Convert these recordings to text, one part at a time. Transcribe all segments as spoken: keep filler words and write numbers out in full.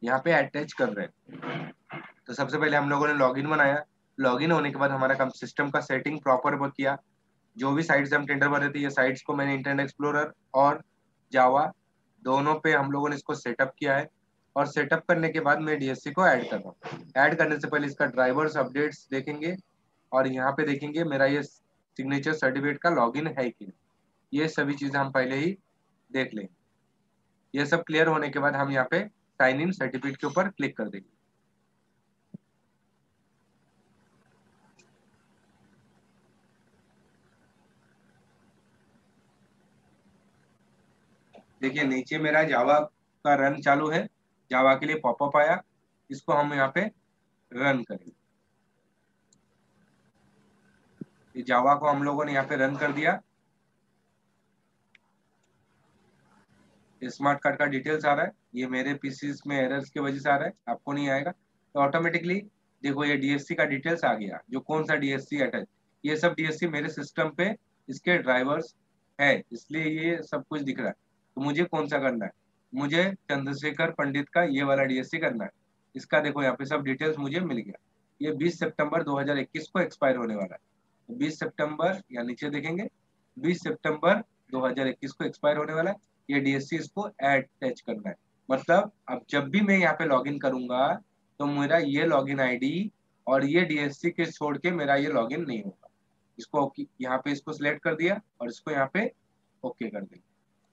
यहाँ पे अटैच कर रहे हैं। तो सबसे पहले हम लोगों ने लॉगिन बनाया। लॉगिन होने के बाद हमारा कम सिस्टम का सेटिंग प्रॉपर वर्क किया। जो भी साइट्स हम टेंडर भर रहे थे, ये साइट्स को मैंने इंटरनेट एक्सप्लोरर और जावा दोनों पे हम लोगों ने इसको सेटअप किया है। और सेटअप करने के बाद मैं डीएससी को ऐड कर रहा हूँ। ऐड करने से पहले इसका ड्राइवर्स अपडेट्स देखेंगे और यहाँ पे देखेंगे मेरा ये सिग्नेचर सर्टिफिकेट का लॉगिन है कि नहीं। ये सभी चीजें हम पहले ही देख लेंगे। ये सब क्लियर होने के बाद हम यहाँ पे साइन इन सर्टिफिकेट के ऊपर क्लिक कर देंगे। देखिए नीचे मेरा जावा का रन चालू है। जावा के लिए पॉपअप आया, इसको हम यहाँ पे रन करेंगे। ये जावा को हम लोगों ने यहाँ पे रन कर दिया। स्मार्ट कार्ड का डिटेल्स आ रहा है, ये मेरे पीसीस में एरर्स की वजह से आ रहा है, आपको नहीं आएगा। तो ऑटोमेटिकली देखो ये डीएससी का डिटेल्स आ गया, जो कौन सा डीएससी अटैच। ये सब डीएससी मेरे सिस्टम पे इसके ड्राइवर्स है, इसलिए ये सब कुछ दिख रहा है। तो मुझे कौन सा करना है, मुझे चंद्रशेखर पंडित का ये वाला डीएससी करना है। इसका देखो यहाँ पे सब डिटेल्स मुझे मिल गया। ये बीस सितंबर दो हज़ार इक्कीस को एक्सपायर होने वाला है। तो बीस सितंबर या नीचे देखेंगे बीस सितंबर दो हज़ार इक्कीस को एक्सपायर होने वाला है। ये डीएससी इसको अटैच करना है। मतलब अब जब भी मैं यहाँ पे लॉगिन करूंगा तो मेरा ये लॉगिन आईडी और ये डीएससी के छोड़ के मेरा ये लॉगिन नहीं होगा। इसको यहाँ पे इसको सिलेक्ट कर दिया और इसको यहाँ पे ओके कर देंगे।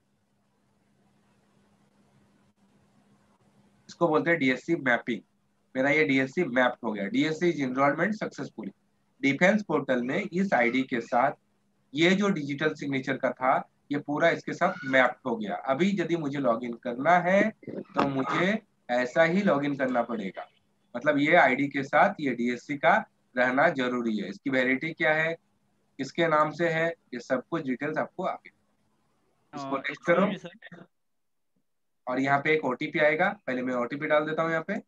इसको बोलते हैं डीएससी मैपिंग। मेरा ये डीएससी मैप्ड हो गया। DSC is enrolment successfully. Defence portal में इस आईडी के साथ ये जो डिजिटल सिग्नेचर का था ये पूरा इसके साथ मैप्ड हो गया। अभी यदि मुझे लॉगिन करना है तो मुझे ऐसा ही लॉगिन करना पड़ेगा। मतलब ये आईडी के साथ ये डीएससी का रहना जरूरी है। इसकी वैलिडिटी क्या है, किसके नाम से है, ये सब कुछ डिटेल्स आपको आगे। इसको नेक्स्ट करो और यहाँ पे एक ओटीपी आएगा। पहले मैं ओटीपी डाल देता हूँ। यहाँ पे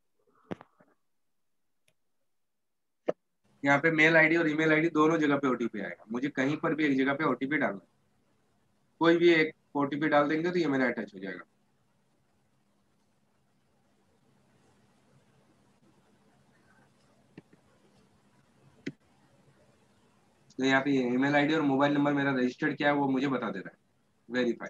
यहाँ पे मेल आईडी और ईमेल आईडी दोनों जगह पे ओटीपी आएगा। मुझे कहीं पर भी एक जगह पे ओटीपी डालना है। कोई भी एक ओटीपी डाल देंगे तो ये मेरा अटैच हो जाएगा। तो यहाँ पे ईमेल आईडी और मोबाइल नंबर मेरा रजिस्टर्ड क्या है वो मुझे बता दे रहा है। वेरीफाई,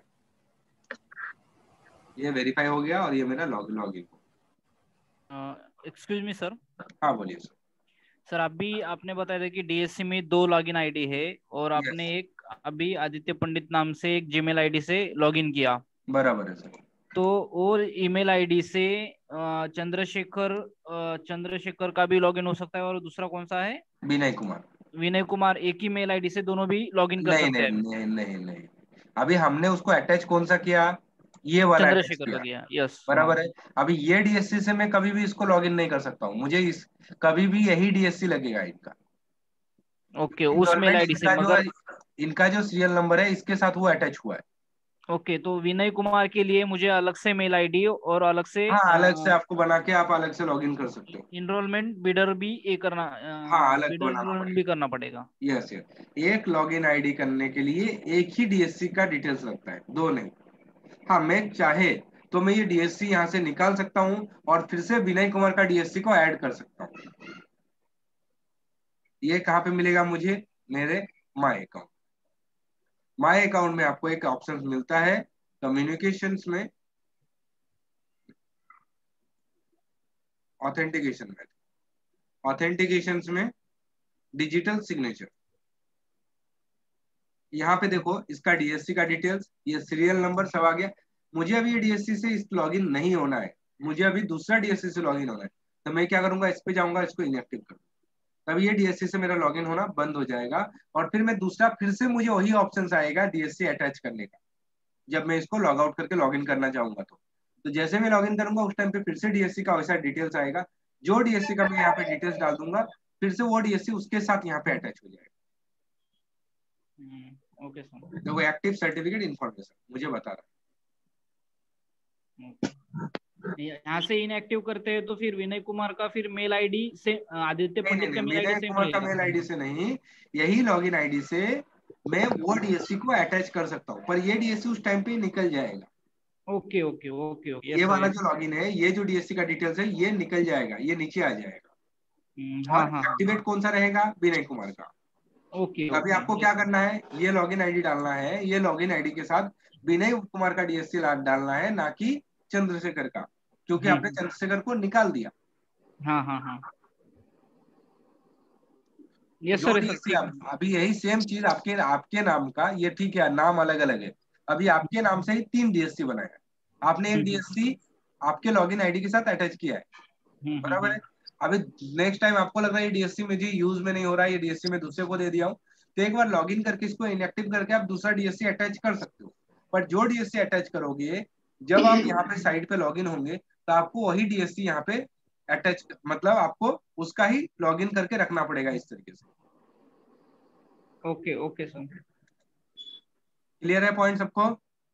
ये वेरीफाई हो गया और ये मेरा लॉग लॉगिन हो। Excuse me sir. हाँ बोलिए सर। सर अभी आपने बताया था कि डीएससी में दो लॉगिन आईडी है और आपने yes. एक अभी आदित्य पंडित नाम से एक जीमेल आईडी से लॉगिन किया। बराबर है सर। तो और ईमेल आईडी से चंद्रशेखर चंद्रशेखर का भी लॉगिन हो सकता है और दूसरा कौन सा है, विनय कुमार। विनय कुमार। एक ही मेल आईडी से दोनों भी लॉगिन कर नहीं सकते नहीं हैं। नहीं नहीं नहीं, अभी हमने उसको अटैच कौन सा किया, ये वाला अटैच चंद्रशेखर का किया। किया, यस। हाँ बराबर है। अभी ये डीएससी से मैं कभी भी इसको लॉगिन नहीं कर सकता हूँ। मुझे इस कभी भी यही डीएससी लगेगा इनका। ओके, उस मेल इनरोलमेंट आईडी से इनका जो मगर। इनका जो सीरियल नंबर है इसके साथ वो अटैच हुआ है। ओके, तो विनय कुमार के लिए मुझे अलग से मेल आईडी और अलग से हाँ अलग से आपको बना के आप अलग से लॉगिन कर सकते हो। इनरोलमेंट बिडर भी ये करना, हाँ अलग बिडर बनाना इनरोलमेंट भी पड़ेगा। करना पड़ेगा। यस यस, एक लॉगिन आईडी करने के लिए एक ही डीएससी का डिटेल्स लगता है, दो नहीं। हाँ मैं चाहे तो मैं ये डीएससी यहाँ से निकाल सकता हूँ और फिर से विनय कुमार का डीएससी को ऐड कर सकता हूँ। ये कहाँ पे मिलेगा मुझे, मेरे माय अकाउंट। माय अकाउंट में आपको एक ऑप्शन मिलता है कम्युनिकेशंस में, ऑथेंटिकेशन में। ऑथेंटिकेशंस में डिजिटल सिग्नेचर, यहाँ पे देखो इसका डीएससी का डिटेल्स, ये सीरियल नंबर सब आ गया। मुझे अभी ये डीएससी से इस लॉगिन नहीं होना है, मुझे अभी दूसरा डीएससी से लॉगिन होना है। तो मैं क्या करूंगा, इस पे जाऊंगा, इसको इनएक्टिव करूंगा, तब ये डीएससी से मेरा लॉगिन होना बंद हो जाएगा। और फिर मैं दूसरा फिर से मुझे वही ऑप्शन आएगा डीएससी अटैच करने का, जब मैं इसको लॉग आउट करके लॉगिन करना चाहूंगा। तो तो जैसे मैं लॉगिन करूंगा उस टाइम पे फिर से डीएससी का वैसा डिटेल्स आएगा। जो डीएससी का मैं यहाँ पे डिटेल्स डाल दूंगा फिर से वो डीएससी उसके साथ यहाँ पे अटैच हो जाएगा। Okay sir. तो वो एक्टिव सर्टिफिकेट इन्फॉर्मेशन मुझे बता रहा है। यहाँ से इनएक्टिव करते हैं तो फिर विनय कुमार का फिर मेल आईडी से आदित्य नहीं नहीं पंडित का नहीं, मेल आईडी विनय सेम कुमार का रहेगा। मेल आईडी से नहीं, यही लॉगिन आईडी से मैं वो डीएससी को अटैच कर सकता हूँ, पर ये डीएससी उस टाइम पे निकल जाएगा। ओके ओके ओके ओके, ये यस सर वाला यस। जो लॉगिन है, ये जो डीएससी का डिटेल्स है, ये निकल जाएगा, ये नीचे आ जाएगा। हाँ और हाँ हाँ। एक्टिवेट कौन सा रहेगा? विनय कुमार का। ओके तो अभी ओके, आपको क्या यस। करना है, ये लॉगिन आईडी डालना है, ये लॉगिन आईडी के साथ विनय कुमार का डीएससी डालना है, ना कि चंद्रशेखर का, क्योंकि आपने हम्म। चंद्रशेखर को निकाल दिया। हाँ हाँ हाँ, तो यस जो सर यस सर, डीएससी, ठीक है। आप अभी यही सेम चीज आपके आपके नाम का, ये ठीक है, नाम अलग अलग है। अभी आपके नाम से ही तीन डीएससी बनाया है। आपने एक हम्म डीएससी आपके लॉगिन आईडी के साथ अटैच किया है, हम्म हम्म बराबर हम्म, है। अभी नेक्स्ट टाइम आपको लग रहा है ये डीएससी मुझे यूज में नहीं हो रहा है, ये डीएससी मैं दूसरे को दे दिया हूँ, तो एक बार लॉगिन करके इसको इनएक्टिव करके आप दूसरा डीएससी अटैच कर सकते हो। पर जो डीएससी अटैच करोगे, जब आप यहाँ पे साइट पे लॉगिन होंगे, तो आपको वही डीएससी यहाँ पे अटैच, मतलब आपको उसका ही लॉगिन करके रखना पड़ेगा इस तरीके से। Okay okay sir. क्लियर है पॉइंट सबको?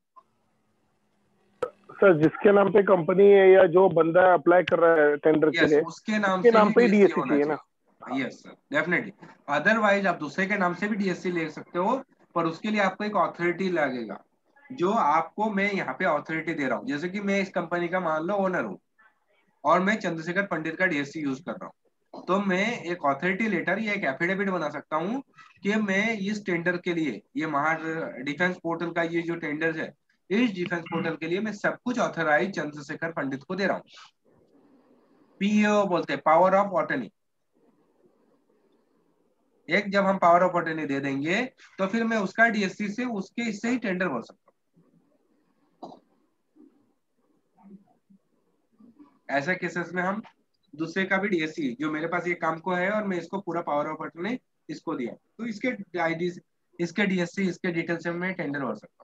सर जिसके नाम पे कंपनी है या जो बंदा अप्लाई कर रहा है टेंडर के यस, लिए, उसके नाम उसके से नाम ही पे ही डीएससी डीएससी होना चाहिए ना? चाहिए। Yes sir, definitely. अदरवाइज आप दूसरे के नाम से भी डीएससी ले सकते हो, पर उसके लिए आपको एक ऑथोरिटी लगेगा, जो आपको मैं यहाँ पे ऑथोरिटी दे रहा हूँ। जैसे कि मैं इस कंपनी का मान लो ओनर हूँ, और मैं चंद्रशेखर पंडित का डीएससी यूज कर रहा हूँ, तो मैं एक ऑथोरिटी लेटर या एक एफिडेविट बना सकता हूँ कि मैं इस टेंडर के लिए, ये महा डिफेंस पोर्टल का ये जो टेंडर है, इस डिफेंस पोर्टल के लिए मैं सब कुछ ऑथराइज चंद्रशेखर पंडित को दे रहा हूँ। पीओ बोलते हैं, पावर ऑफ अटर्नी। एक जब हम पावर ऑफ अटर्नी दे देंगे, तो फिर मैं उसका डीएससी से उसके इससे ही टेंडर भर सकता हूँ। ऐसे केसेस में हम दूसरे का भी डीएससी, जो मेरे पास ये काम को है और मैं इसको पूरा पावर ऑफ अटर्नी इसको दिया, तो इसके आईडी, इसके डीएससी, इसके डिटेल से मैं टेंडर भर सकता हूँ।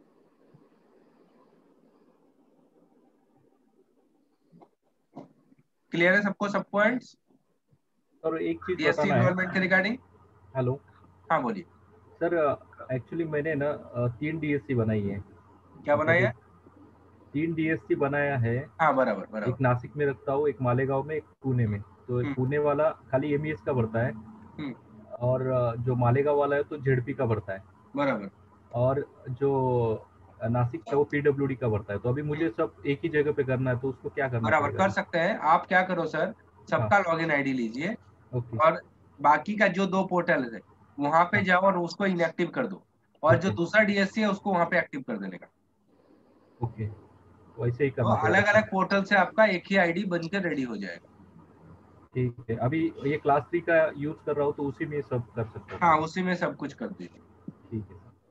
क्लियर है सबको, सब पॉइंट्स? सर एक चीज डीएससी बताना है। इन्वॉल्वमेंट के रिगार्डिंग। हेलो हाँ बोलिए। सर, एक्चुअली मैंने ना अ, तीन डीएससी बनाई है। क्या मतलब बनाया है? एक तीन डीएससी बनाया है। हाँ, बराबर एक बराबर। नासिक में रखता हूँ, एक मालेगांव में, एक पुणे में। तो हम्म पुणे वाला खाली एमईएस का भरता है, हम्म, और अ, जो मालेगांव वाला है तो जेडपी का भरता है, बराबर। और जो अ, नासिक का वो पीडब्ल्यूडी का भरता है। तो अभी हम्म, मुझे सब एक ही जगह पे करना है, तो उसको क्या करना बराबर पड़ेगा कर जी? सकते हैं। आप क्या करो सर, हाँ। सबका लॉगिन आईडी लीजिए, ओके और बाकी का जो दो पोर्टल है वहां पे हाँ जाओ और उसको इनएक्टिव कर दो, और जो ओके दूसरा डीएससी है उसको वहां पे एक्टिव कर देने का। ओके, वैसे ही तो करना पड़ेगा अलग सब। अलग पोर्टल से आपका एक ही आईडी बनकर रेडी हो जाएगा। ठीक है, अभी ये क्लास थ्री का यूज कर रहा हूँ, तो उसी में सब कर सकता हूँ हाँ, मैं। उसी में सब कुछ कर दीजिए। ठीक है सर।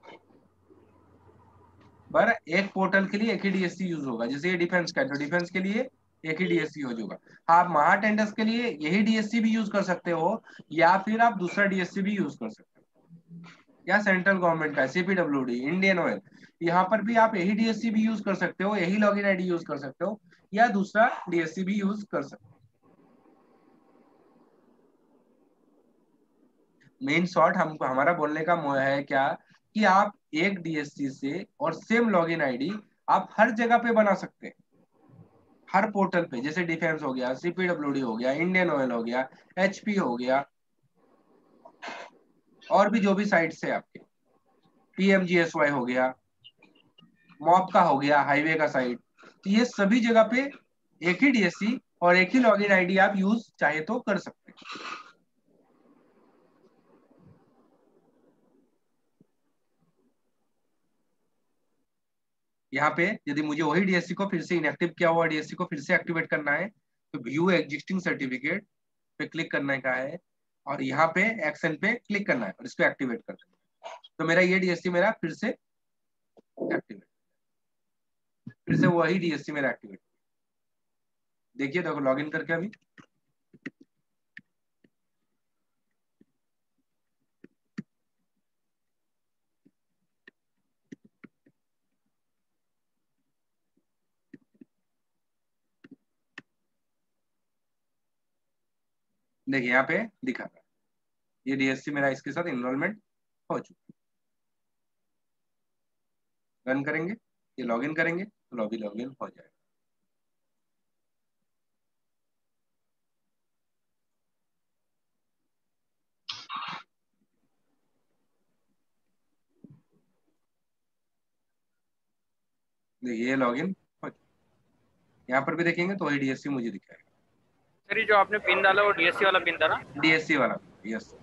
पर एक पोर्टल के लिए एक ही डीएससी यूज होगा, जैसे ये डिफेंस का है, तो डिफेंस के लिए एक ही डीएससी यूज होगा। आप महा टेंडर्स के लिए यही डीएससी भी यूज कर सकते हो, या फिर आप दूसरा डीएससी भी यूज कर सकते हो, या सेंट्रल गवर्नमेंट का सीपीडब्ल्यूडी, इंडियन ऑयल, यहाँ पर भी आप यही डीएससी भी यूज कर सकते हो, यही लॉगिन आईडी यूज कर सकते हो, या दूसरा डीएससी भी यूज कर सकते हो। मेन शॉर्ट हमको, हमारा बोलने का मोह है क्या, कि आप एक डीएससी से और सेम लॉगिन आईडी आप हर जगह पे बना सकते हैं, हर पोर्टल पे। जैसे डिफेंस हो गया, सीपीडब्ल्यूडी हो गया, इंडियन ऑयल हो गया, एचपी हो गया, और भी जो भी साइट्स है आपके, पीएमजीएसवाई हो गया, मॉप का हो गया, हाईवे का साइट, तो ये सभी जगह पे एक ही डीएससी और एक ही लॉगिन आईडी आप यूज चाहे तो कर सकते हैं। यहाँ पे यदि मुझे वही डीएससी को फिर से इनएक्टिव किया हुआ डीएससी को फिर से एक्टिवेट करना है, तो व्यू एग्जिस्टिंग सर्टिफिकेट पे क्लिक करने का है, और यहाँ पे एक्शन पे क्लिक करना है और इसको एक्टिवेट कर देना है। तो मेरा ये डीएससी मेरा फिर से एक्टिवेट, फिर से वही डीएससी मेरा एक्टिवेट। देखिए, देखो लॉगिन करके अभी देखिए यहाँ पे दिखा रहा है, ये डीएससी मेरा इसके साथ इनरोलमेंट हो चुका है। रन करेंगे, ये लॉगिन करेंगे तो लॉबी लॉगिन हो जाएगा। देखिए ये लॉगिन, यहाँ पर भी देखेंगे तो वही डीएससी मुझे दिखाएगा। सर ये जो आपने पिन डाला वो डीएससी वाला पिन था ना? डीएससी वाला, यस।